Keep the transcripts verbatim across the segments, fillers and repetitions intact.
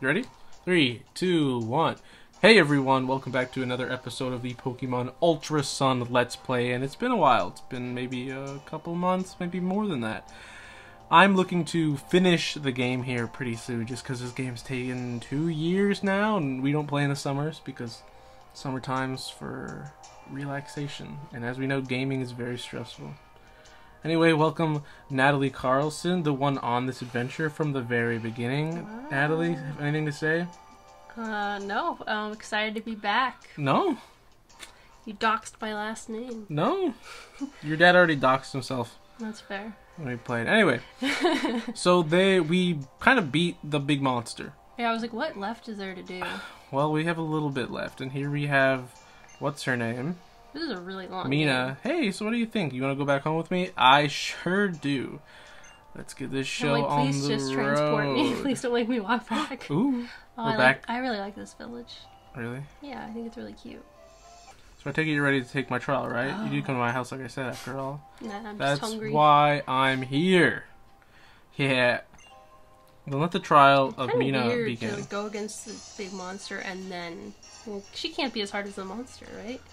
You ready? Three, two, one. Hey everyone, welcome back to another episode of the Pokemon Ultra Sun Let's Play, and it's been a while. It's been maybe a couple months, maybe more than that. I'm looking to finish the game here pretty soon, just because this game's taken two years now, and we don't play in the summers, because summertime's for relaxation. And as we know, gaming is very stressful. Anyway, welcome Natalie Carlson, the one on this adventure from the very beginning. Uh, Natalie, have anything to say? Uh, no. I'm excited to be back. No. You doxed my last name. No. Your dad already doxed himself. That's fair. When we played. Anyway, so they we kind of beat the big monster. Yeah, I was like, what left is there to do? Well, we have a little bit left, and here we have, what's her name? This is a really long Mina. game. Hey, so what do you think? You want to go back home with me? I sure do. Let's get this show like, on the road. Please just transport me. Please don't make me walk back. Ooh, oh, we're I back. Like, I really like this village. Really? Yeah, I think it's really cute. So I take it you're ready to take my trial, right? Oh. You did come to my house, like I said, after all. Nah, I'm That's just hungry. why I'm here. Yeah. Then let the trial of Mina weird begin. to go against the big monster and then... Well, she can't be as hard as the monster, right?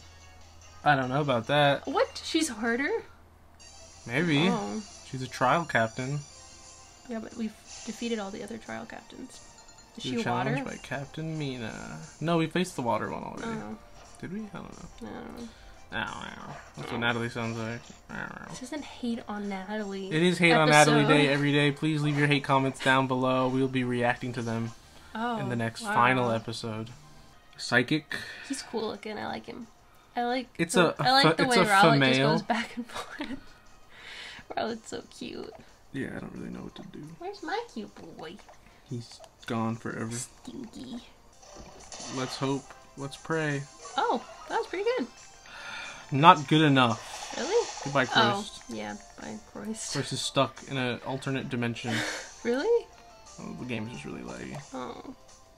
I don't know about that. What? She's harder? Maybe. Oh. She's a trial captain. Yeah, but we've defeated all the other trial captains. Is You're she water? challenged by Captain Mina. No, we faced the water one already. Oh. Did we? I don't know. I don't know. Ow, ow. That's what Natalie sounds like. Ow, ow. This isn't hate on Natalie. It is hate episode. on Natalie Day every day. Please leave your hate comments down below. We'll be reacting to them oh, in the next wow. final episode. Psychic. He's cool looking. I like him. I like. It's the, a, a I like the it's way a Rowlet just female. goes back and forth. Rowlet's so cute. Yeah, I don't really know what to do. Where's my cute boy? He's gone forever. Stinky. Let's hope. Let's pray. Oh, that was pretty good. Not good enough. Really? Goodbye, Christ. Oh, yeah. Bye, Christ. Christ is stuck in an alternate dimension. Really? Oh, the game's just really laggy. Oh.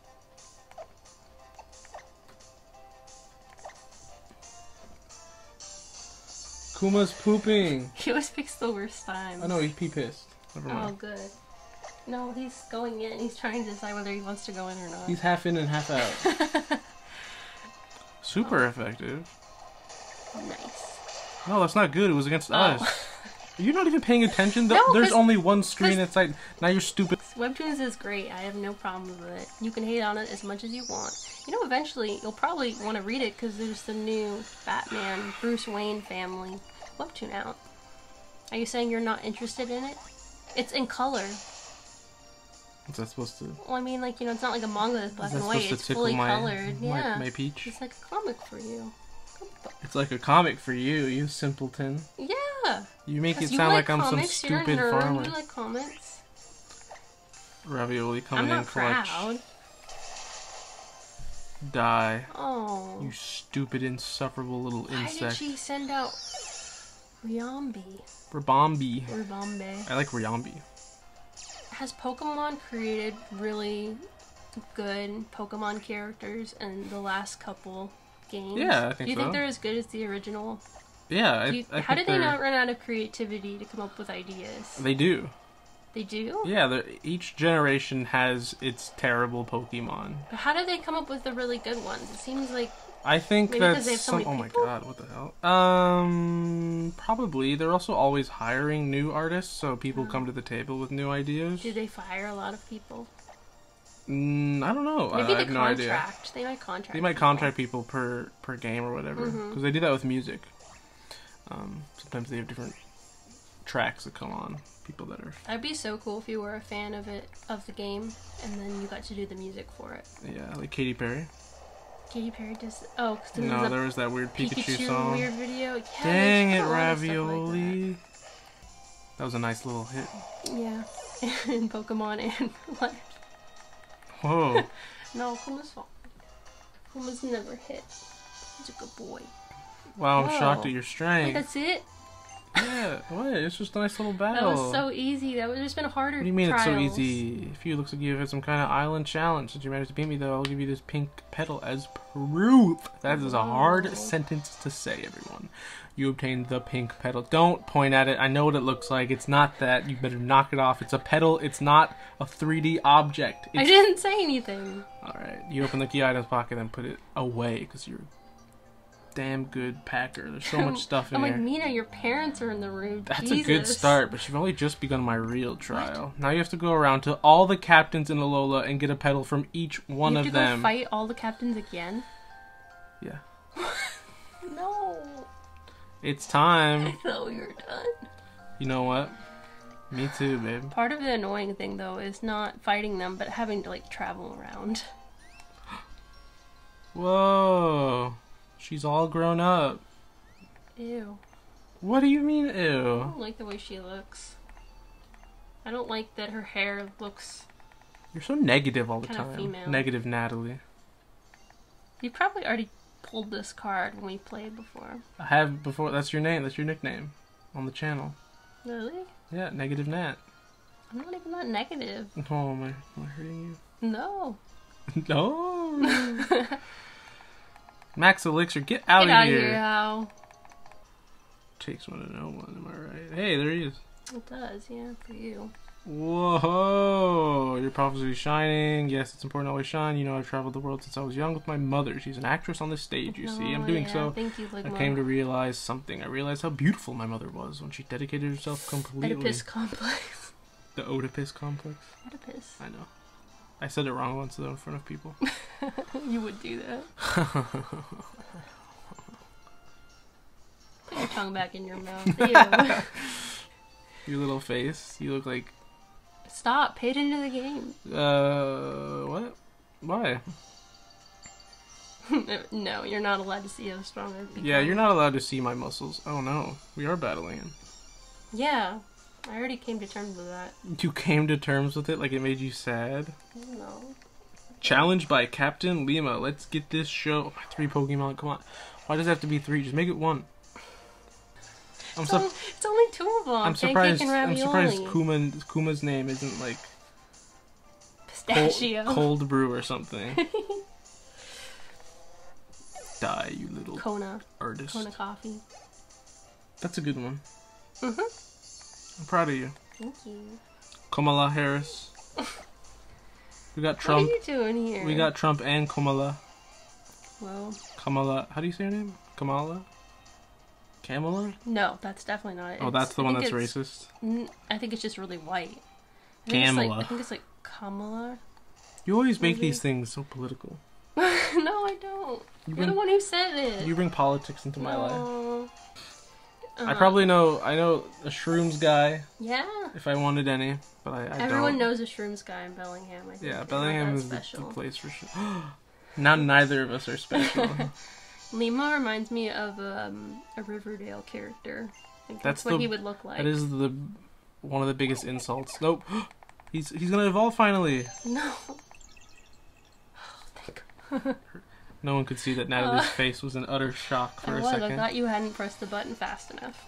Kuma's pooping. He always picks the worst time. I know, he's pee pissed. Never mind. Oh, good. No, he's going in. He's trying to decide whether he wants to go in or not. He's half in and half out. Super oh. effective. Nice. No, that's not good. It was against oh. us. You're not even paying attention. No, There's only one screen inside. Now you're stupid. Webtoons is great. I have no problem with it. You can hate on it as much as you want. You know, eventually you'll probably want to read it because there's the new Batman Bruce Wayne family webtoon out. Are you saying you're not interested in it? It's in color. What's that supposed to? Well, I mean, like, you know, it's not like a manga that's black Is that and white. supposed to It's tickle fully my, colored. my, Yeah. my peach? It's like a comic for you. It's like a comic for you, you simpleton. Yeah. You make it you sound like like I'm comics, some you're stupid a nerd, farmer. You like comics. Ravioli coming I'm not in clutch. proud. Die. Oh. You stupid, insufferable little Why insect. did she send out Riambi? Rabambi. Ribambe. I like Riambi. Has Pokemon created really good Pokemon characters in the last couple games? Yeah, I think so. Do you think they're as good as the original? Yeah, Do you, I, I how think did they they're... not run out of creativity to come up with ideas? They do. They do? Yeah, each generation has its terrible Pokemon. But how did they come up with the really good ones? It seems like... I think Maybe that's because they have so some... many Oh my people? god, what the hell? Um, probably. They're also always hiring new artists, so people Oh. come to the table with new ideas. Do they fire a lot of people? Mm, I don't know. Maybe I they have no idea. contract. They might contract They might people. contract people per per game or whatever, because Mhm. they do that with music. Um, sometimes they have different tracks that come on. People that are... That'd be so cool if you were a fan of it, of the game, and then you got to do the music for it. Yeah, like Katy Perry. Katy Perry does... Oh, because there No, was a there was that weird Pikachu, Pikachu song. weird video. Yeah, Dang it, there's a lot of stuff like Ravioli. That. that was a nice little hit. that. Yeah. In Pokemon and life. Whoa. No, Kuma's fine. Kuma's never hit. He's a good boy. Wow, I'm Whoa. shocked at your Wait, strength. that's it? Yeah, what? It's just a nice little battle. That was so easy. That would have just been harder. What do you mean trials. it's so easy? If you looks like you've had some kind of island challenge. Since you managed to beat me, though, I'll give you this pink petal as proof. That is a hard Oh. sentence to say, everyone. You obtained the pink petal. Don't point at it. I know what it looks like. It's not that. You better knock it off. It's a petal. It's not a three D object. It's... I didn't say anything. Alright, you open the key items pocket and put it away, because you're a damn good packer. There's so much stuff in I'm here. like, Mina, your parents are in the room. That's Jesus. a good start, but you've only just begun my real trial. What? Now you have to go around to all the captains in Alola and get a petal from each one you have of to them. Go fight all the captains again? Yeah. No. It's time. I thought we were done. You know what? Me too, babe. Part of the annoying thing, though, is not fighting them, but having to, like, travel around. Whoa. She's all grown up. Ew. What do you mean, I ew? don't like the way she looks. I don't like that her hair looks... You're so negative all the Kinda time. female. Negative Natalie. You probably already pulled this card when we played before. I have before. That's your name. That's your nickname on the channel. Really? Yeah, Negative Nat. I'm not even that negative. Oh, am I, am I hurting No. you? No. Max Elixir, get out Get of out here. of here, Hal. Takes one to know one, am I right? Hey, there he is. It does, yeah, for you. Whoa, your prophecy is shining. Yes, it's important to always shine. You know, I've traveled the world since I was young with my mother. She's an actress on the stage, you see. I'm Oh, doing yeah, so. Thank you, like I Mom. came to realize something. I realized how beautiful my mother was when she dedicated herself completely. Oedipus complex. The Oedipus complex? Oedipus. I know. I said it wrong once, though, in front of people. You would do that. Put your tongue back in your mouth. Ew. Your little face. You look like... Stop. Pay attention to the game. Uh, what? Why? No, you're not allowed to see how strong I've become. Yeah, you're not allowed to see my muscles. Oh no, we are battling him. Yeah, I already came to terms with that. You came to terms with it like it made you sad? No. Challenged by Captain Lima. Let's get this show. Three Pokemon, come on. Why does it have to be three? Just make it one. I'm It's, su- only, it's only two of them. I'm Pancake surprised. and I'm ravioli. surprised Kuma, Kuma's name isn't like Pistachio. cold, cold brew or something. Die, you little Kona. artist. Kona coffee. That's a good one. Mm-hmm. I'm proud of you. Thank you. Kamala Harris. We got What Trump. are you doing here? We got Trump and Kamala. Well, Kamala. How do you say her name? Kamala? Kamala? no, that's definitely not it. Oh, It's- that's the I one think that's it's- racist. N- I think it's just really white. I think it's like, Kamala. I think it's like Kamala. You always make Maybe. these things so political. No, I don't. You You're bring, the one who said it. you bring politics into my life. No. I Uh, probably know. I know a shrooms guy Yeah. if I wanted any, but I, I Everyone don't. knows a shrooms guy in Bellingham. I think. Yeah, They're not Bellingham that is the, the special. place for sure. Now neither of us are special. Lima reminds me of um, a Riverdale character. I think that's, That's what the- he would look like. That is the one of the biggest insults. Nope. He's he's gonna evolve finally. No. No one could see that Natalie's face was in utter shock for I a was. second. I thought you hadn't pressed the button fast enough.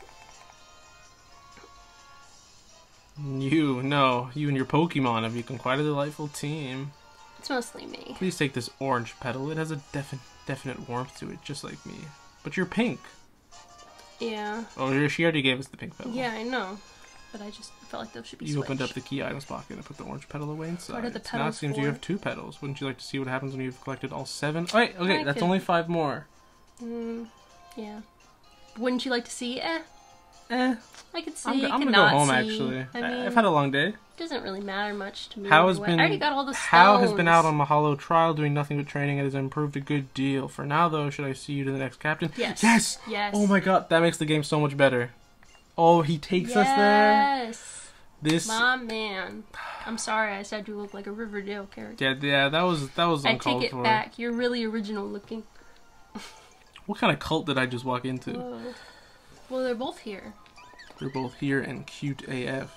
You, no, you and your Pokemon have become quite a delightful team. It's mostly me. Please take this orange petal. It has a defi- definite warmth to it, just like me. But you're pink. Yeah. Oh, you're- she already gave us the pink petal. Yeah, I know. But I just felt like those should be You opened up switched. the key items pocket and put the orange petal away inside. What are the now it petals seems you for? have two petals. Wouldn't you like to see what happens when you've collected all seven? Oh, wait, okay, I that's could- only five more. Mm, yeah. Wouldn't you like to see? Eh. Eh, I could see. I'm, go- I I'm could gonna go not home see. actually. I I mean, I've had a long day. it doesn't really matter much to me. How has either way. been? I already got all the stones. How has been out on Mahalo trial, doing nothing but training. It has improved a good deal. For now, though, should I see you to the next captain? Yes. Yes. Yes. Oh my god, that makes the game so much better. Oh, he takes us there. Yes. This. My man. I'm sorry I said you look like a Riverdale character. Yeah, yeah, that was that was I uncalled take it for. back. You're really original looking. What kind of cult did I just walk into? Whoa. Well, they're both here. They're both here and cute A F.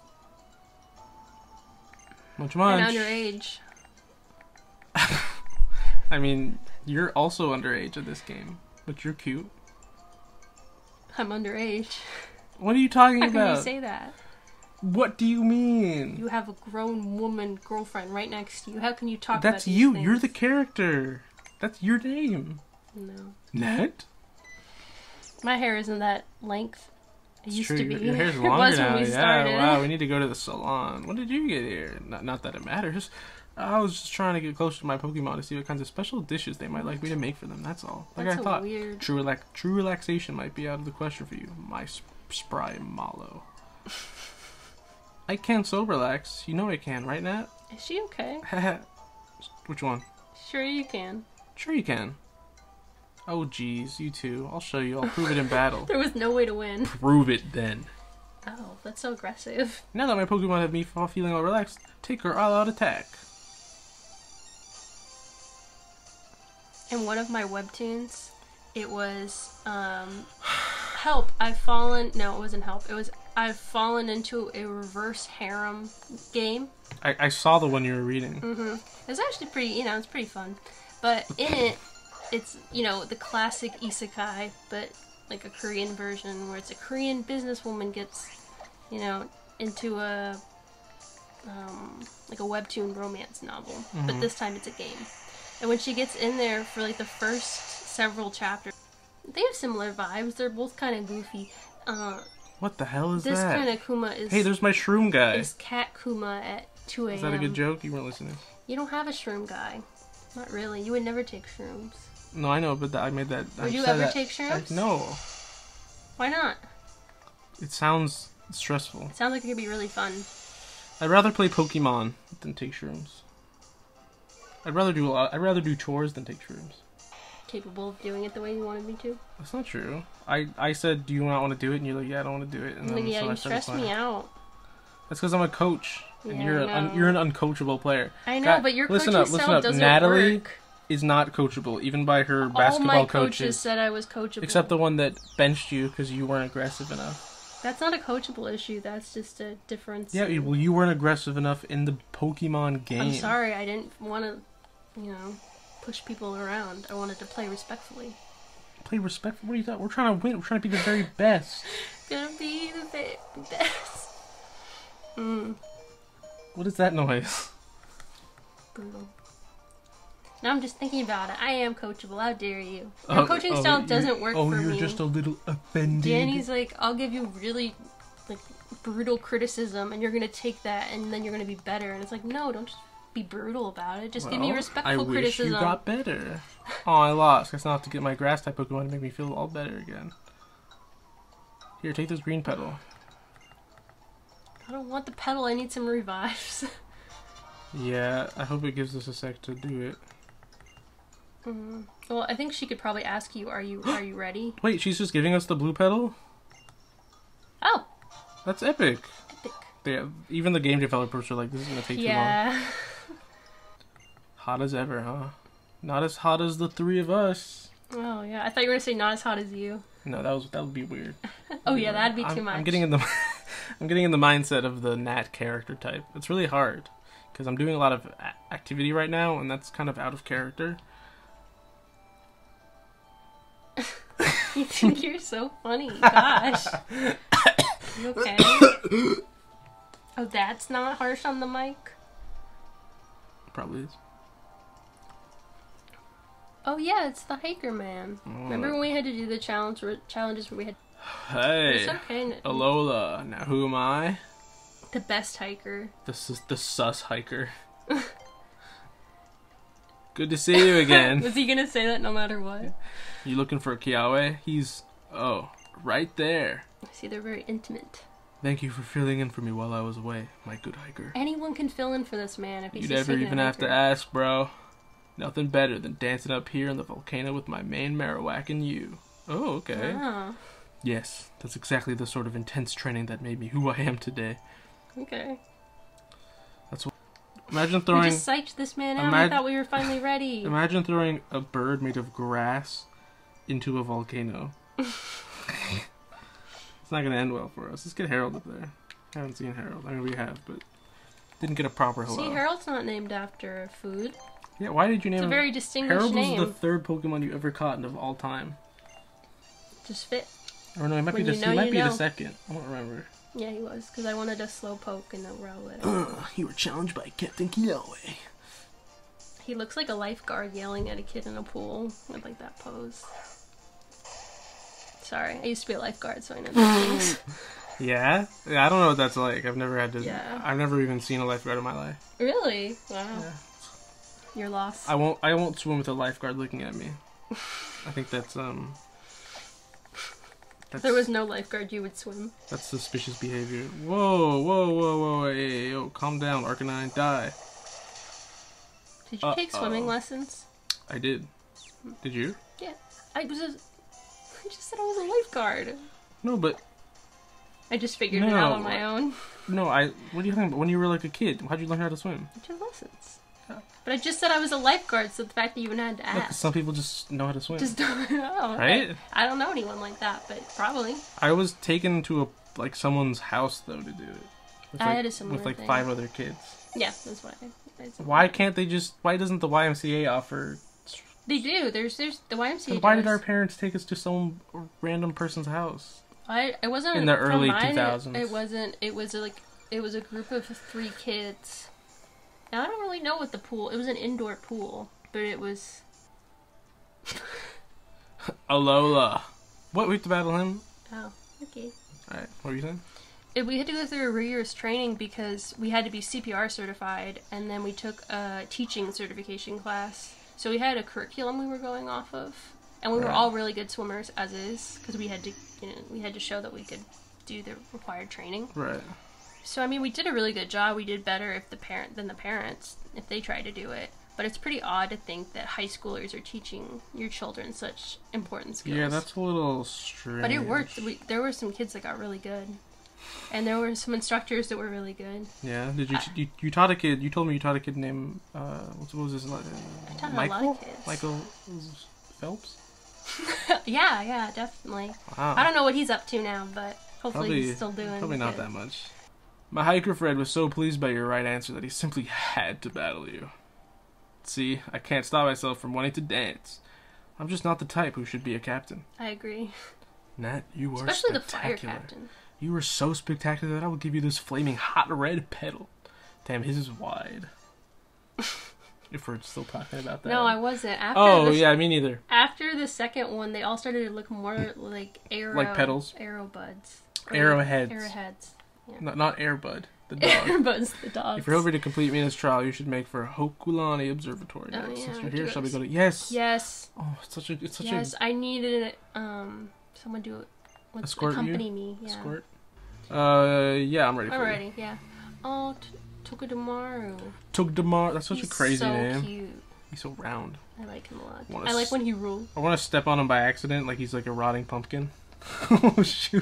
Munch And munch. underage. I mean, you're also underage at this game, but you're cute. I'm underage. What are you talking How about? can you say that? What do you mean? You have a grown woman girlfriend right next to you. How can you talk That's about these you. things? You're the character. That's your name. No. Nat? My hair isn't that length. It It's used true. to be. Your, your hair's It longer was now. when we yeah, started. wow. We need to go to the salon. When did you get here? Not, not that it matters. I was just trying to get closer to my Pokemon to see what kinds of special dishes they might like me to make for them. That's all. Like That's I a thought. weird... True, relax true relaxation might be out of the question for you, my sp spry mallow. I can so relax. You know I can, right, Nat? Is she okay? Which one? Sure you can. Sure you can. Oh, geez, you too. I'll show you. I'll prove it in battle. There was no way to win. Prove it then. Oh, that's so aggressive. Now that my Pokemon have me all feeling all relaxed, take her all-out attack. In one of my webtoons, it was, um, help, I've fallen, no, it wasn't help, it was, I've fallen into a reverse harem game. I, I saw the one you were reading. Mm-hmm. It was actually pretty, you know, it's pretty fun. But in it, it's, you know, the classic isekai, but like a Korean version where it's a Korean businesswoman gets, you know, into a, um, like a webtoon romance novel. Mm-hmm. But this time it's a game. And when she gets in there for like the first several chapters, they have similar vibes. They're both kind of goofy. Uh, What the hell is this that? kind of Kuma is... Hey, there's my shroom guy. is Cat Kuma at two a m Is that a good joke? You weren't listening. You don't have a shroom guy. Not really. You would never take shrooms. No, I know, but that, I made that. Would I you said ever that- take shrooms? I, no. Why not? It sounds stressful. It sounds like it could be really fun. I'd rather play Pokemon than take shrooms. I'd rather do a lot, I'd rather do chores than take shrooms. Capable of doing it the way you wanted me to? That's not true. I, I said, do you not want to do it? And you're like, yeah, I don't want to do it. And Like, then, yeah, so I you started stress me playing. out. That's because I'm a coach, and Yeah, you're I an un, know. you're an uncoachable player. I know, Guy- but your listen coaching up, listen style up. doesn't Natalie work. is not coachable, even by her All basketball my coaches. coaches said I was coachable. Except the one that benched you because you weren't aggressive enough. That's not a coachable issue. That's just a difference. Yeah, in- well, you weren't aggressive enough in the Pokemon game. I'm sorry. I didn't want to, you know, push people around. I wanted to play respectfully. Play respectful. What are you talking? We're trying to win. We're trying to be the very best. Gonna be the very best. Mm, What is that noise? brutal. Now I'm just thinking about it. I am coachable. How dare you? Oh, Your coaching oh, style you- doesn't work oh, for you're me. just a little offended. Danny's like, I'll give you really, like, brutal criticism, and you're gonna take that, and then you're gonna be better. And it's like, no, don't just be brutal about it. Just give me Well, respectful I wish criticism. you got better. Oh, I lost. Guess I'll have to get my grass type Pokemon to make me feel all better again. Here, take this green petal. I don't want the pedal. I need some revives. Yeah, I hope it gives us a sec to do it. Mm. Well, I think she could probably ask you, "Are you are you ready?" Wait, she's just giving us the blue petal? Oh, That's epic. epic. Yeah, even the game developers are like, this is gonna take too long. Yeah. Hot as ever, huh? Not as hot as the three of us. Oh yeah. I thought you were gonna say not as hot as you. No, that was that would be weird. Oh yeah, that'd be I'm, too much. I'm getting in the I'm getting in the mindset of the Nat character type. It's really hard because I'm doing a lot of a- activity right now, and that's kind of out of character. You think you're so funny. Gosh. You okay? Oh, that's not harsh on the mic? Probably is. Oh yeah, it's the hiker man. Oh. Remember when we had to do the challenge where, challenges where we had Hey, It's okay. Alola. Now who am I? the best hiker? This is the sus hiker. Good to see you again. Was he gonna say that no matter what? You looking for a Kiawe? He's oh right there. I see, they're very intimate. Thank you for filling in for me while I was away, my good hiker. Anyone can fill in for this man if he's You just never taking even a have to hiker. ask, bro. Nothing better than dancing up here in the volcano with my main Marowak and you. Oh, okay. Ah, Yes, that's exactly the sort of intense training that made me who I am today. okay. Imagine We throwing just psyched this man out. I Imag- thought we were finally ready. imagine throwing a bird made of grass into a volcano. It's not gonna end well for us. Let's get Harold up there. I haven't seen Harold. I mean, we have, but didn't get a proper hello. See, Harold's not named after food. Yeah, why did you name It's a him? very distinguished Harold name. was the third Pokemon you ever caught of all time. Just fit. Or no, he might When be the you know, he might you be know. the second. I don't remember. Yeah, he was, because I wanted a slow poke and a row it. Uh, you were challenged by Captain Kiloway. He looks like a lifeguard yelling at a kid in a pool with like that pose. Sorry, I used to be a lifeguard, so I know these things. Yeah? Yeah, I don't know what that's like. I've never had to. Yeah. I've never even seen a lifeguard in my life. Really? Wow. Yeah. You're lost. I won't. I won't swim with a lifeguard looking at me. I think that's um. That's, If there was no lifeguard, you would swim. That's suspicious behavior. Whoa, whoa, whoa, whoa! Hey, hey, yo, calm down, Arcanine, die. Did you take Uh-oh. swimming lessons? I did. Did you? Yeah. I was. A, I just said I was a lifeguard. No, but I just figured it No. out on my own. no. I. What do you think? When you were like a kid, how'd you learn how to swim? I took lessons. Yeah. But I just said I was a lifeguard, so the fact that you even had to Look, 'cause ask. some people just know how to swim. Just don't know. Right? I, I don't know anyone like that, but probably. I was taken to a like someone's house though to do it. With, I like, had a similar with like thing. five other kids. Yeah, that's what I. I Why can't they just? Why doesn't the Y M C A offer? They do. There's there's the Y M C A. And why did does. our parents take us to some random person's house? I it wasn't In the from early mine, two thousands. It, it wasn't. It was like it was a group of three kids. Now I don't really know what the pool. It was an indoor pool, but it was. Alola. What? We have to battle him? Oh, okay. Alright, what were you saying? It, we had to go through a rigorous training because we had to be C P R certified, and then we took a teaching certification class. So we had a curriculum we were going off of, and we were Right. all really good swimmers as is because we had to, you know, we had to show that we could do the required training. Right. So I mean, we did a really good job. We did better if the parent than the parents if they tried to do it. But it's pretty odd to think that high schoolers are teaching your children such important skills. Yeah, that's a little strange. But it worked. We, there were some kids that got really good, and there were some instructors that were really good. Yeah. Did you, I- you you taught a kid? You told me you taught a kid named uh what was his name? I taught a Michael. lot of kids. Michael Phelps. yeah, yeah, definitely. Wow. I don't know what he's up to now, but hopefully Probably, he's still doing. probably not good. that much. My hiker Fred was so pleased by your right answer that he simply had to battle you. See, I can't stop myself from wanting to dance. I'm just not the type who should be a captain. I agree. Nat, you are Especially the fire spectacular. captain. You are so spectacular that I will give you this flaming hot red pedal. Damn, his is wide. If we're still talking about that. No, I wasn't. After Oh, the, yeah, me neither. After the second one, they all started to look more like arrow. Like pedals? Arrow buds. Or Arrowheads. Arrowheads. Yeah. Not, not Airbud, the dog. Airbuds, the dogs. If you're hoping to complete Mina's trial, you should make for Hokulani Observatory. Oh, Now, yeah, Since we you're have to here, go shall we to go to... Yes! Yes. Oh, it's such a... It's such Yes, a... I needed um someone to what's, Escort you? accompany me. Yeah. Escort? Uh, yeah, I'm ready for I'm you. ready. Yeah. Oh, t- Togedemaru. Tugdamar, that's such He's a crazy so name. cute. He's so round. I like him a lot. Wanna I like s- when he rules. I want to step on him by accident, like he's like a rotting pumpkin. Oh, shoot.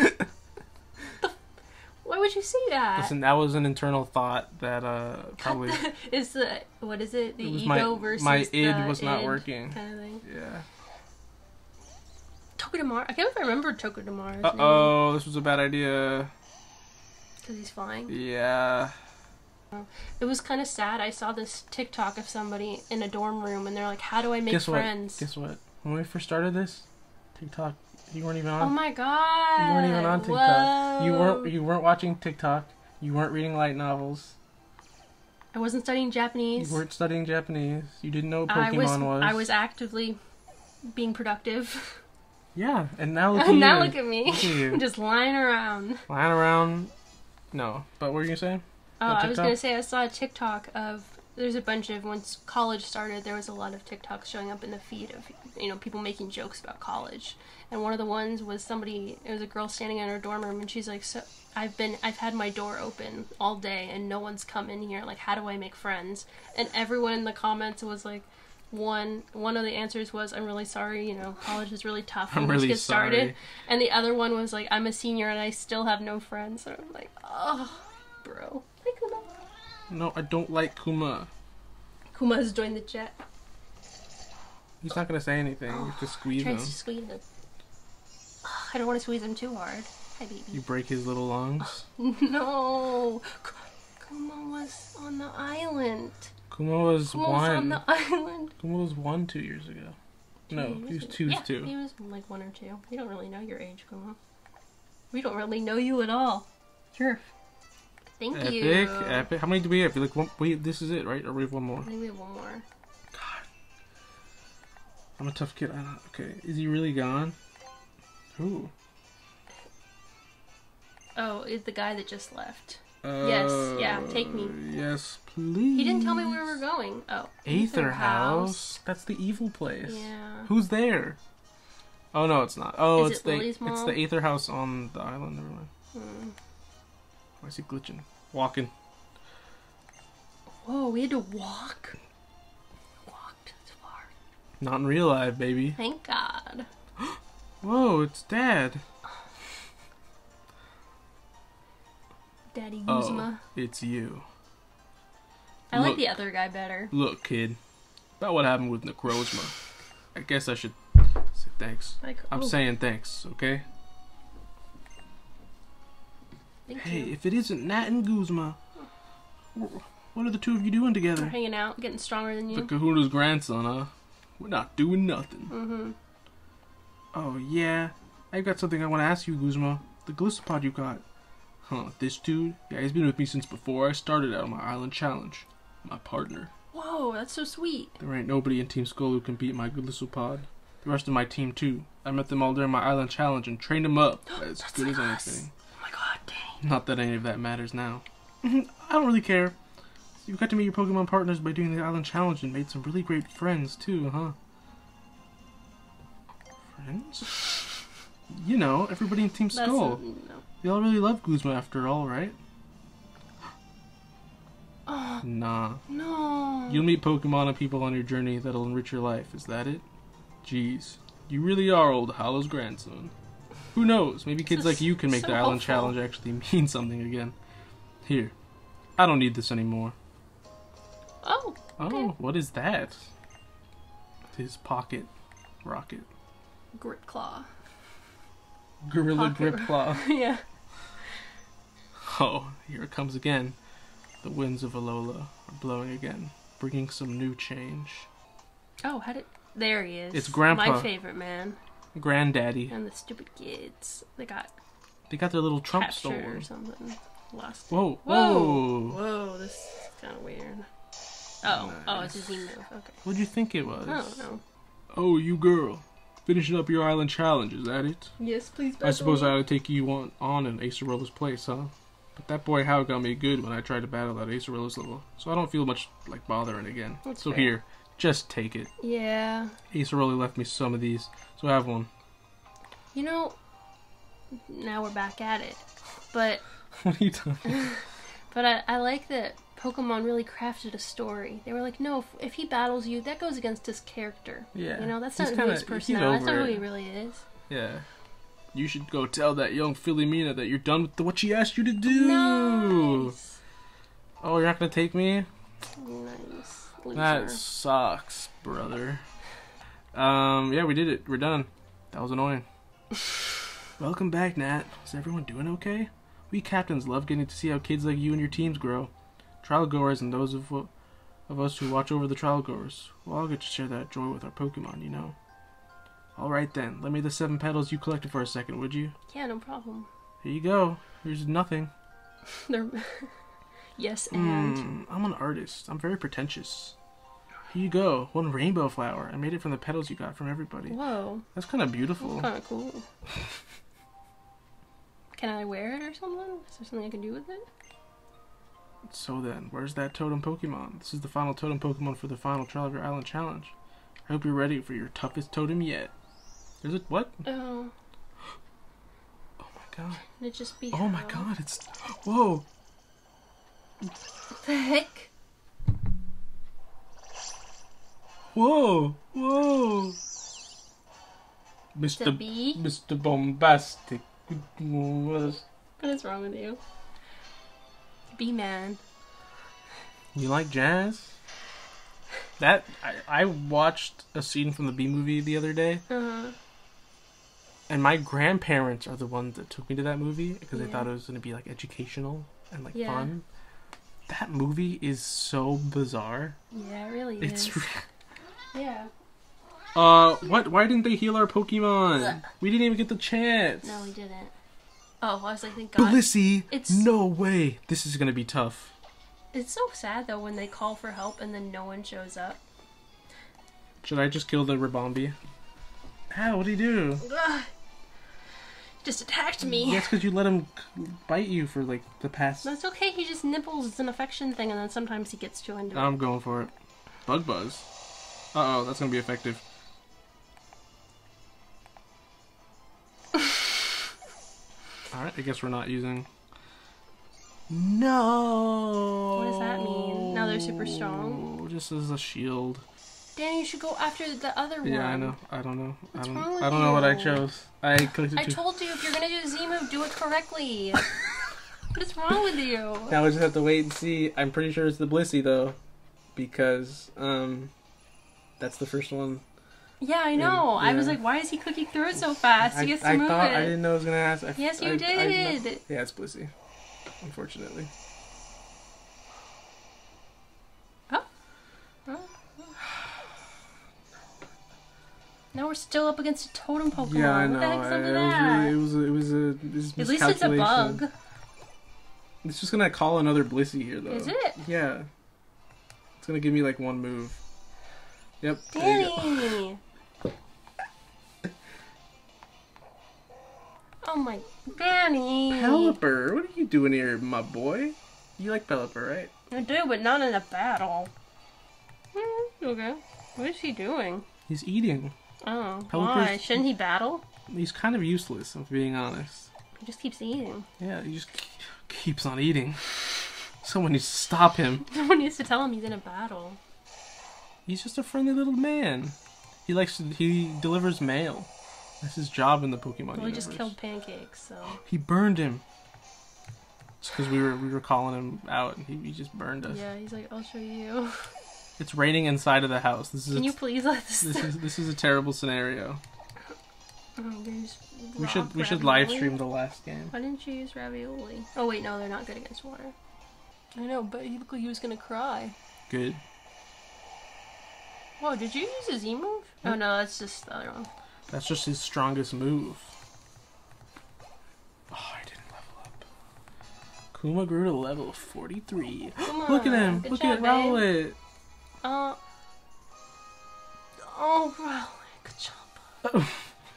Why would you say that? Listen, that was an internal thought that uh probably Is the what is it? The it was ego my versus my the id was not id working. kind of thing. Yeah. Togedemaru. I can't remember if I remember Togedemaru's Uh oh, this was a bad idea. because he's flying. Yeah. It was kind of sad. I saw this TikTok of somebody in a dorm room, and they're like, "How do I make Guess friends?" what? Guess what? When we first started this, TikTok, you weren't even on. Oh my god! You weren't even on TikTok. Whoa. You weren't. You weren't watching TikTok. You weren't reading light novels. I wasn't studying Japanese. You weren't studying Japanese. You didn't know what I Pokemon was, was. I was actively being productive. Yeah, and now look at now you. look at me, Look at you. just lying around. Lying around. No, but what were you saying? Oh, On I was TikTok? gonna say I saw a TikTok of there's a bunch of once college started there was a lot of TikToks showing up in the feed of you know people making jokes about college, and one of the ones was somebody it was a girl standing in her dorm room and she's like so I've been I've had my door open all day and no one's come in here, like how do I make friends? And everyone in the comments was like one one of the answers was I'm really sorry, you know, college is really tough when I'm we really get started. sorry. And the other one was like I'm a senior and I still have no friends. And I'm like, oh bro. Hi Kuma. No, I don't like Kuma. Kuma has joined the jet. He's not gonna say anything. You have to squeeze him. Tries to squeeze him. I don't want to squeeze him too hard. Hi baby. You break his little lungs. No. K- Kuma was on the island. Kuma was Kuma was on one. the island. Kuma was one two years ago. two. No, he was two. Yeah, two. he was like one or two. We don't really know your age, Kuma. We don't really know you at all. Sure. Thank epic, you. Epic, epic. How many do we have? Like, one, wait, this is it, right? Or we have one more? I think we have one more. God. I'm a tough kid. I don't, okay, is he really gone? Who? Oh, it's the guy that just left. Uh, Yes, yeah, take me. Yes, please. He didn't tell me where we were going. Oh. Aether House. That's the evil place. Yeah. Who's there? Oh no, it's not. Oh, Is it's it the Lily's it's mom? the Aether House on the island. Never mind. Hmm. Why is he glitching? Walking. Whoa, we had to walk? Walked this far. Not in real life, baby. Thank God. Whoa, it's Dad. Daddy Oh, Guzma. it's you. I like Look. the other guy better. Look, kid. About what happened with Necrozma. I guess I should say thanks. Like, I'm oh, saying thanks, okay? thank Hey, you. if it isn't Nat and Guzma, what are the two of you doing We're together? hanging out, getting stronger than The you. Kahuna's grandson, huh? We're not doing nothing. Mm-hmm. Oh, yeah. I got something I want to ask you, Guzma. The glycopod you got. Huh, this dude? Yeah, he's been with me since before I started out on my island challenge. My partner. Whoa, that's so sweet. There ain't nobody in Team Skull who can beat my glycopod. The rest of my team, too. I met them all during my island challenge and trained them up as That's good like as us. anything. Oh my God, dang. Not that any of that matters now. I don't really care. You got to meet your Pokemon partners by doing the island challenge and made some really great friends, too, huh? Friends? You know, everybody in Team That's Skull. a, no. They all really love Guzma after all, right? Oh, Nah. no. You'll meet Pokemon and people on your journey that'll enrich your life. Is that it? Jeez. You really are old Hollow's grandson. Who knows? Maybe kids This like you can make so the island helpful. challenge actually mean something again. Here. I don't need this anymore. Oh, okay. Oh, what is that? His pocket rocket. Grit Claw. Gorilla Pocket Grip ro- Claw. Yeah. Oh, here it comes again. The winds of Alola are blowing again, bringing some new change. Oh, how did... There he is. It's Grandpa. My favorite man. Granddaddy. And the stupid kids. They got They got their little Trump captured or stolen. something. Lost. Whoa, Whoa. whoa! Whoa, this is kind of weird. Oh, oh, it's a Z move. Okay. What'd you think it was? I don't know. Oh, you girl. Finishing up your island challenge, is that it? Yes, please. I suppose I ought to take you on, on in Acerolla's place, huh? But that boy How got me good when I tried to battle that Acerolla's level, so I don't feel much like bothering again. That's so fair. here, just take it. Yeah. Acerola left me some of these, so have one. You know, now we're back at it. But What are you talking? but I, I like that Pokemon really crafted a story. They were like, no, if, if he battles you, that goes against his character. Yeah. You know, that's He's not kinda- who his he's personality. That's not over who it. he really is. Yeah. You should go tell that young filly Mina that you're done with the, what she asked you to do. Nice. Oh, you're not gonna take me? Nice. Loser. That sucks, brother. Um, yeah, we did it. We're done. That was annoying. Welcome back, Nat. Is everyone doing okay? We captains love getting to see how kids like you and your teams grow. Trial goers and those of of us who watch over the trial goers. We'll all get to share that joy with our Pokemon, you know. Alright then, lend me the seven petals you collected for a second, would you? Yeah, no problem. Here you go. Here's nothing. They're... yes, and... Mm, I'm an artist. I'm very pretentious. Here you go. One rainbow flower. I made it from the petals you got from everybody. Whoa. That's kind of beautiful. That's kind of cool. Can I wear it or something? Is there something I can do with it? So then, where's that totem Pokemon? This is the final totem Pokemon for the final trial of your island challenge. I hope you're ready for your toughest totem yet. There's a what? Oh. Oh my god. Can it just be Oh my how? god, it's... Whoa! What the heck? Whoa! Whoa! Mister The bee? Mister Bombastic. What is... What is wrong with you? Bee man. You like jazz? That... I, I watched a scene from the Bee movie the other day. Uh-huh. And my grandparents are the ones that took me to that movie because they Yeah. thought it was going to be like educational and like Yeah. fun. That movie is so bizarre. Yeah, it really It's is. re- Yeah. Uh, what? Why didn't they heal our Pokemon? We didn't even get the chance. No, we didn't. Oh, I was like, thank God. Blissey! It's no way. This is gonna be tough. It's so sad though when they call for help and then no one shows up. Should I just kill the Ribombee? Ow, what'd he do? Ugh. Just attacked me. That's because you let him bite you for like the past... That's okay, he just nibbles. It's an affection thing and then sometimes he gets too into it. I'm going for it. Bug Buzz. Uh-oh, that's gonna be effective. Alright, I guess we're not using... No! What does that mean? Now they're super strong? Just as a shield. Danny, you should go after the other one. Yeah, I know. I don't know. What's I don't, wrong with I don't know what I you? chose. I clicked it I too. told you if you're gonna do a Z move, do it correctly. What is wrong with you? Now we just have to wait and see. I'm pretty sure it's the Blissey though, because um, that's the first one. Yeah, I know. And, yeah. I was like, why is he clicking through it so fast? I, He gets to I move thought it. I didn't know I was gonna ask. I, Yes, you I, did. I, yeah, it's Blissey. Unfortunately. Oh. Oh. Now we're still up against a totem Pokemon. Yeah, I know. What the heck's I, up with it that? was really, it was a, it was a it was At least it's a miscalculation. bug. It's just gonna call another Blissey here though. Is it? Yeah. It's gonna give me like one move. Yep. There you go. Danny! Oh my... Danny! Pelipper, what are you doing here, my boy? You like Pelipper, right? I do, but not in a battle. Hmm, okay. What is he doing? He's eating. Oh, Pelipper's- why? Shouldn't he battle? He's kind of useless, if I'm being honest. He just keeps eating. Yeah, he just keeps on eating. Someone needs to stop him. Someone needs to tell him he's in a battle. He's just a friendly little man. He likes to, he delivers mail. That's his job in the Pokemon Well, he universe. just killed Pancakes, so... He burned him. Just because we were we were calling him out, and he, he just burned us. Yeah, he's like, I'll show you. It's raining inside of the house. This is Can a, you please let this... this is this is a terrible scenario. Oh, there's We should rock we should ravioli. live stream the last game. Why didn't you use ravioli? Oh wait, no, they're not good against water. I know, but he looked like he was gonna cry. Good. Whoa, did you use a Z move? Oh no, that's just the other one. That's just his strongest move. Oh, I didn't level up. Kuma grew to level forty-three. Come Look at on, him! good Look job, at Rowlet! babe. Uh. Oh, Rowlet, good job. Oh.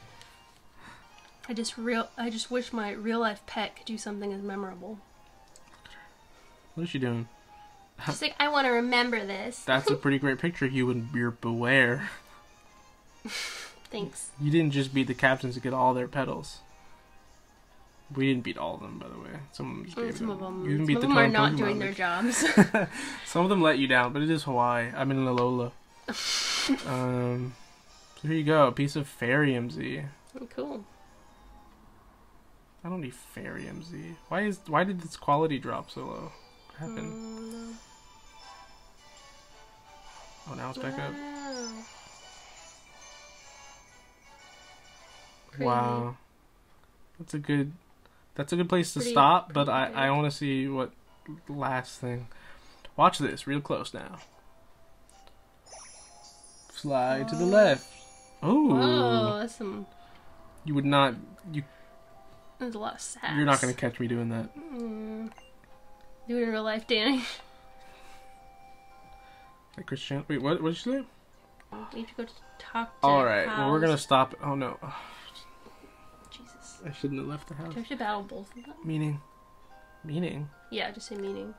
I just real. I just wish my real life pet could do something as memorable. What is she doing? She's like, I want to remember this. That's a pretty great picture, you and your Beware. Thanks. You didn't just beat the captains to get all their petals. We didn't beat all of them, by the way. Some of them just Mm, gave some them. of them, You didn't some beat of the them are totem not Pokemon, doing their like- jobs. Some of them let you down, but it is Hawaii. I'm in Alola. um, so here you go, a piece of Fairy M Z. Oh, cool. I don't need Fairy M Z. Why is why did this quality drop so low? What happened? Um, Oh, now it's back up. wow. Crazy. Wow, that's a good. That's a good place to Pretty- stop. But pretty I big. I want to see what last thing. Watch this real close now. Slide to the Oh. left. Oh, Whoa, that's some. you would not. You There's a lot of sacks. you're not gonna catch me doing that. Mm. Do it in real life, Danny. Like Christian. Wait, what? What did you say? We have to go to talk to. All right. Well, we're gonna House. stop. Oh no. Jesus. I shouldn't have left the Do house. we have to battle both of them? Meaning. Meaning. Yeah, just say meaning.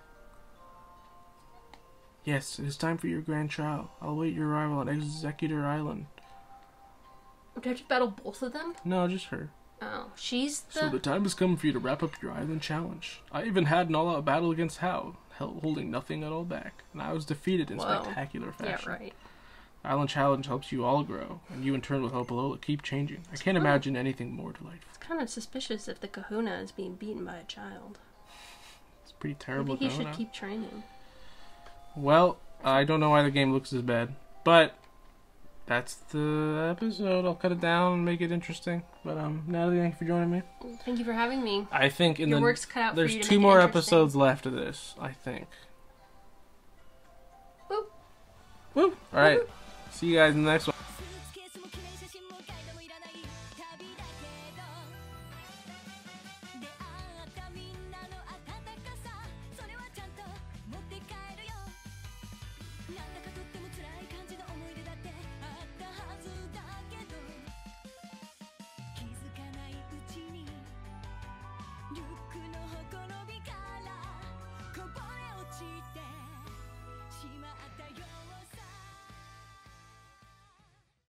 Yes, it is time for your grand trial. I'll await your arrival on Executor Island. Do we have to battle both of them? No, just her. Oh, she's the. So the time has come for you to wrap up your island challenge. I even had an all-out battle against Hao, held, holding nothing at all back, and I was defeated in Whoa. spectacular Yeah, fashion. right. The island challenge helps you all grow, and you in turn with Hopalola keep changing. I can't Oh. imagine anything more delightful. It's kind of suspicious if the Kahuna is being beaten by a child. It's pretty terrible. Maybe he going should on. keep training. Well, I don't know why the game looks as bad, but that's the episode. I'll cut it down and make it interesting. But um, Natalie, thank you for joining me. Thank you for having me. I think in Your the work's cut out there's for you to two make it more interesting. episodes left of this. I think. Woo. Woo! All right. See you guys in the next one.